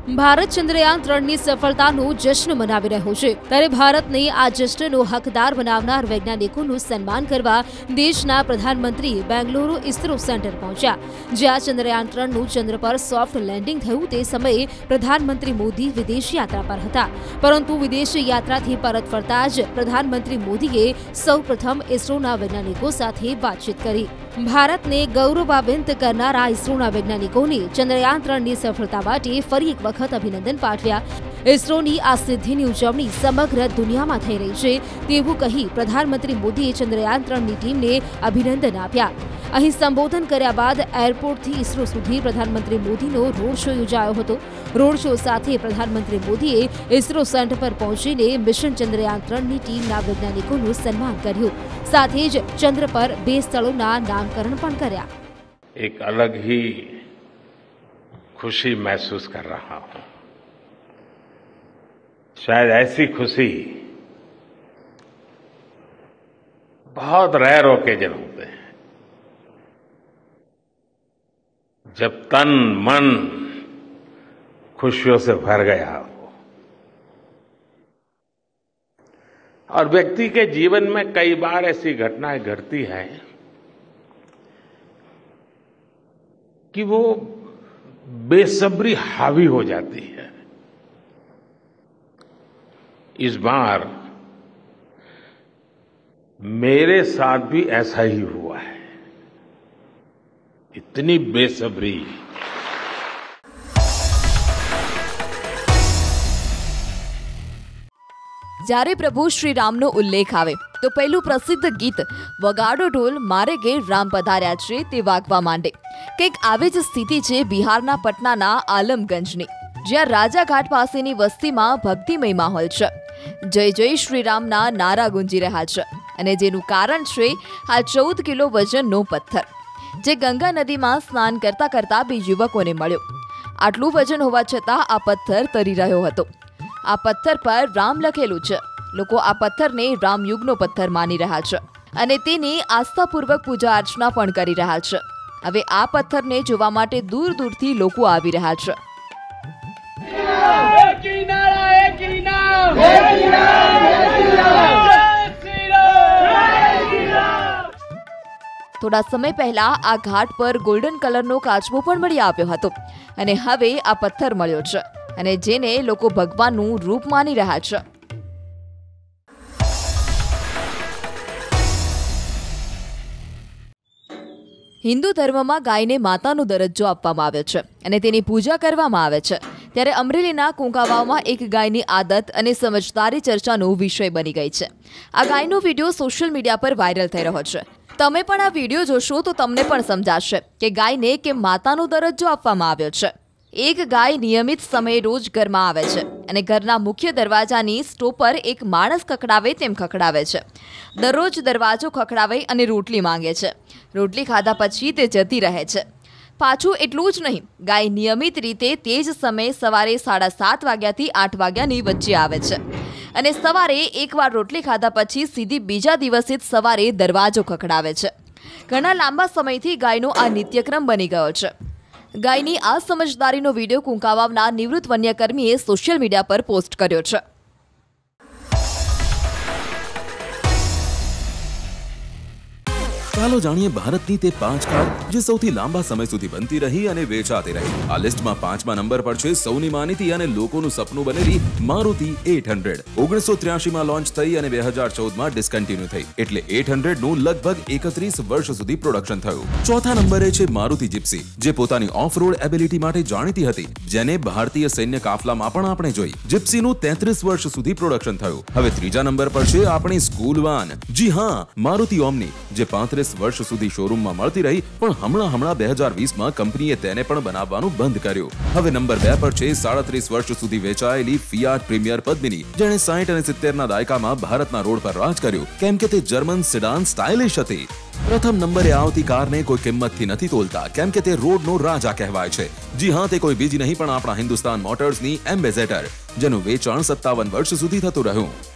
ભારત ચંદ્રયાન 3ની સફળતાનો જશ્ન મનાવી રહ્યો છે ત્યારે ભારતને આ જશ્નનો હકદાર બનાવનાર વૈજ્ઞાનિકોનું સન્માન કરવા દેશના પ્રધાનમંત્રી બેંગલુરુ ઇસરો સેન્ટર પહોંચ્યા। જ્યાં ચંદ્રયાન 3નું ચંદ્ર પર સોફ્ટ લેન્ડિંગ થયું તે સમયે પ્રધાનમંત્રી મોદી વિદેશ યાત્રા પર હતા, પરંતુ વિદેશ યાત્રાથી પરત ફરતા જ પ્રધાનમંત્રી મોદીએ સૌપ્રથમ ઇસરોના વૈજ્ઞાનિકો સાથે વાતચીત કરી। ભારતને ગૌરવાન્વિત કરનારા ઇસરોના વૈજ્ઞાનિકોને ચંદ્રયાન 3ની સફળતા માટે ફરી એક વખત અભિનંદન પાઠવ્યા। ઇસરોની આ સિદ્ધિની ઉજવણી સમગ્ર દુનિયામાં થઈ રહી છે તેવું કહી પ્રધાનમંત્રી મોદીએ ચંદ્રયાન 3ની ટીમને અભિનંદન આપ્યા। અહીં સંબોધન કર્યા બાદ એરપોર્ટથી ઇસરો સુધી પ્રધાનમંત્રી મોદીનો રોડ શો યોજાયો હતો। રોડ શો સાથે પ્રધાનમંત્રી મોદીએ ઇસરો સેન્ટર પર પહોંચીને મિશન ચંદ્રયાન 3ની ટીમના વૈજ્ઞાનિકોનું સન્માન કર્યું, સાથે જ ચંદ્ર પર 2 સ્થળોના नामकरण पण કર્યા। एक अलग ही खुशी महसूस कर रहा हूं। शायद ऐसी खुशी बहुत रेयर ओकेजन होते हैं जब तन मन खुशियों से भर गया हो। और व्यक्ति के जीवन में कई बार ऐसी घटनाएं घटती हैं कि वो बेसब्री हावी हो जाती है। इस बार मेरे साथ भी ऐसा ही हुआ है। इतनी बेसब्री। જ્યારે પ્રભુ શ્રી રામનો ઉલ્લેખ આવે તો પહેલું પ્રસિદ્ધ ગીત વગાડો ઢોલ મારે ઘેર રામ પધાર્યા છે તે વાગવા માંડે। કંઈક આવી જ સ્થિતિ છે બિહારના પટનાના આલમગંજની, જ્યાં રાજાઘાટ પાસેની વસ્તીમાં ભક્તિમય માહોલ છે। જય જય શ્રી રામના નારા ગુંજી રહ્યા છે અને જેનું કારણ છે આ 14 કિલો વજનનો પથ્થર, જે ગંગા નદીમાં સ્નાન કરતા કરતા 2 યુવકોને મળ્યો। આટલું વજન હોવા છતાં આ પથ્થર તરી રહ્યો હતો। આ પથ્થર પર રામ લખેલું છે। લોકો આ પથ્થરને રામયુગનો પથ્થર માની રહ્યા છે અને તેની આસ્થાપૂર્વક પૂજા અર્ચના પણ કરી રહ્યા છે। હવે આ પથ્થરને જોવા માટે દૂર દૂરથી લોકો આવી રહ્યા છે। થોડા સમય પહેલા આ ઘાટ પર ગોલ્ડન કલરનો કાચબો પણ મળી આવ્યો હતો અને હવે આ પથ્થર મળ્યો છે અને જેને લોકો ભગવાનનું રૂપ માની રહ્યા છે। હિન્દુ ધર્મમાં ગાયને માતાનો દરજ્જો આપવામાં આવ્યો છે અને તેની પૂજા કરવામાં આવે છે। ત્યારે અમરેલીના કુંકાવાવમાં એક ગાયની આદત અને સમજદારી ચર્ચાનો વિષય બની ગઈ છે। આ ગાયનો વિડીયો સોશિયલ મીડિયા પર વાયરલ થઈ રહ્યો છે। તમે પણ આ વિડીયો જોશો તો તમને પણ સમજાશે કે ગાયને કેમ માતાનો દરજ્જો આપવામાં આવ્યો છે। એક ગાય નિયમિત સમયે રોજ ઘરમાં આવે છે અને ઘરના મુખ્ય દરવાજાની સ્ટોપ પર એક માણસ ખખડાવે તેમ ખખડાવે છે। દરરોજ દરવાજો ખખડાવે અને રોટલી માંગે છે। રોટલી ખાધા પછી તે જતી રહે છે। પાછું એટલું જ નહીં, ગાય નિયમિત રીતે તે જ સમયે સવારે 7:30 વાગ્યાથી 8 વાગ્યાની વચ્ચે આવે છે અને સવારે એકવાર રોટલી ખાધા પછી સીધી બીજા દિવસે જ સવારે દરવાજો ખખડાવે છે। ઘણા લાંબા સમયથી ગાયનો આ નિત્યક્રમ બની ગયો છે। ગાયની આ સમજદારીનો વિડીયો કુંકાવાવના નિવૃત્ત વન્યકર્મીએ સોશિયલ મીડિયા પર પોસ્ટ કર્યો છે। ચાલો જાણીએ ભારતની તે 5 કાર જે સૌથી લાંબા સમય સુધી બનતી રહી અને વેચાતી રહી। આ લિસ્ટમાં 5મા નંબર પર છે સૌની માનીતી અને લોકોનું સપનું બનેલી મારુતિ 800। 1983માં લોન્ચ થઈ અને 2014માં ડિસ્કન્ટિન્યુ થઈ, એટલે 800નું લગભગ 31 વર્ષ સુધી પ્રોડક્શન થયું। ચોથા નંબરે છે મારુતિ જીપ્સી, જે પોતાની ઓફ રોડ એબિલિટી માટે જાણીતી હતી, જેને ભારતીય સૈન્ય કાફલામાં પણ આપણે જોઈ। જીપ્સીનું 33 વર્ષ સુધી પ્રોડક્શન થયું। હવે ત્રીજા નંબર પર છે આપણી સ્કૂલ વાન, જી હા, મારુતિ ઓમની, જે 35 વર્ષ સુધી શોરૂમમાં મળતી રહી, પણ હમણાં 2020માં કંપનીએ તેને પણ બનાવવાનું બંધ કર્યું। હવે નંબર 2 પર છે 37 વર્ષ સુધી વેચાયેલી ફિયાટ પ્રીમિયર પદ્મિની, જેણે 60 અને 70ના દાયકામાં ભારતના રોડ પર રાજ કર્યું, કેમ કે તે જર્મન સેડાન સ્ટાઇલિશ હતી। પ્રથમ નંબરે આવતી કારને કોઈ કિંમતથી નથી તોલતા, કેમ કે તે રોડનો રાજા કહેવાય છે। જી હા, તે કોઈ બીજી નહીં પણ આપણા હિન્દુસ્તાન મોટર્સની એમ્બેસેડર, જેનું વેચાણ 57 વર્ષ સુધી થતું રહ્યું।